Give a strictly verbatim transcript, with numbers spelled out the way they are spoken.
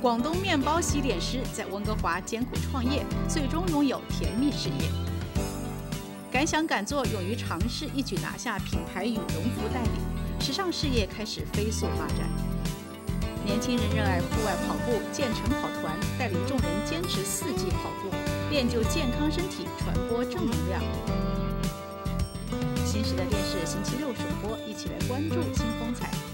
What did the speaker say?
广东面包西点师在温哥华艰苦创业，最终拥有甜蜜事业。敢想敢做，勇于尝试，一举拿下品牌羽绒服代理，时尚事业开始飞速发展。年轻人热爱户外跑步，建成跑团带领众人坚持四季跑步，练就健康身体，传播正能量。新时代电视星期六首播，一起来关注新风采。